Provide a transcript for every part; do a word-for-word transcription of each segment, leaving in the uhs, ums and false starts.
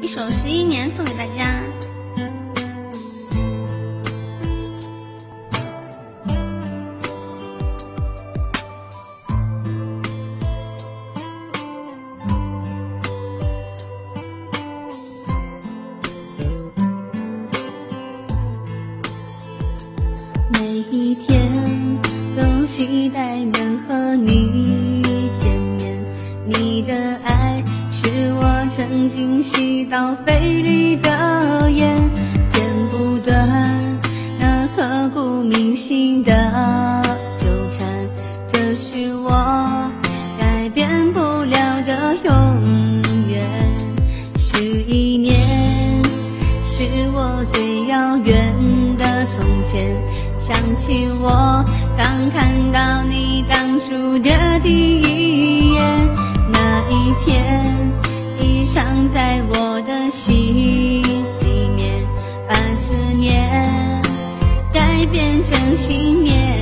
一首《十一年》送给大家。 每一天都期待能和你见面，你的爱是我曾经吸到肺里的烟，剪不断那刻骨铭心的纠缠，这是我改变不了的永远。十一年是我最遥远的从前，想起我刚看到你当初的第一眼，那一天已藏在我的心里面，把思念改变成信念。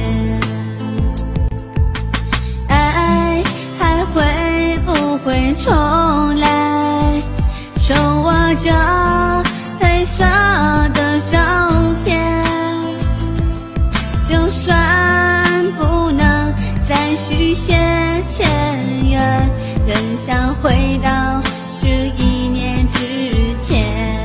爱还会不会重来？手握着褪色的照片，就算不能再续写前缘，仍想回到十一年之前。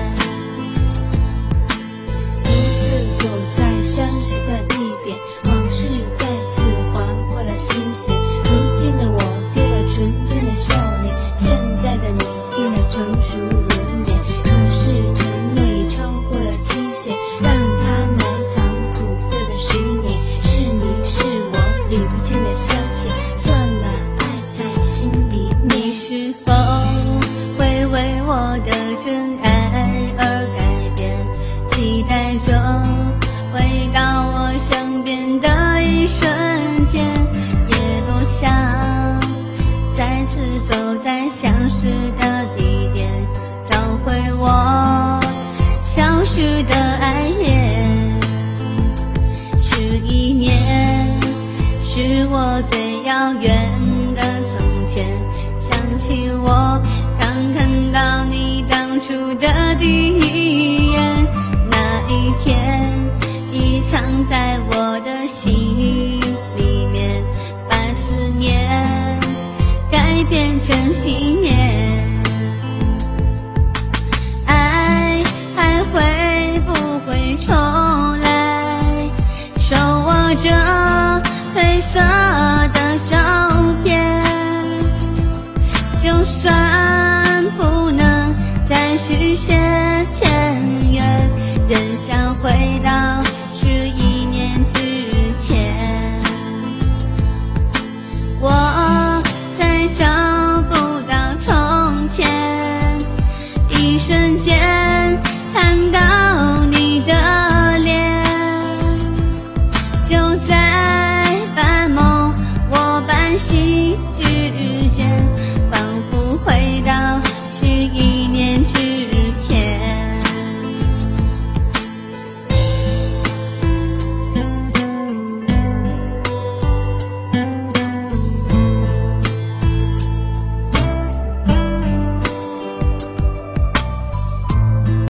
第一次走在相识的地点，往事再次还回了新鲜。如今的我丢了纯真的少年，现在的你变得成熟如年。可是承诺已超过了期限，让它埋藏苦涩的十一年。是你是我理不清的消遣，算了，爱在心里面。 你是否会为我的真爱而改变？期待着回到我身边的一瞬间，也多想再次走在相识的地点，找回我消失的爱恋。十一年是我最遥远的从前，想起我刚看到你当初的第一眼，那一天已藏在我的心里面，把思念改变成信念。爱还会不会重来？手握着褪色的照片，就算不能再续写